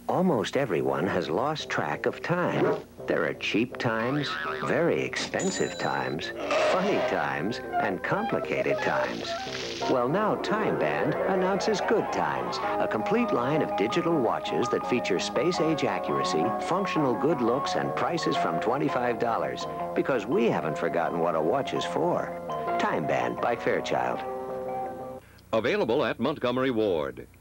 Almost everyone has lost track of time. There are cheap times, very expensive times, funny times, and complicated times. Well, now Timeband announces Good Times, a complete line of digital watches that feature space-age accuracy, functional good looks, and prices from $25. Because we haven't forgotten what a watch is for. Timeband by Fairchild. Available at Montgomery Ward.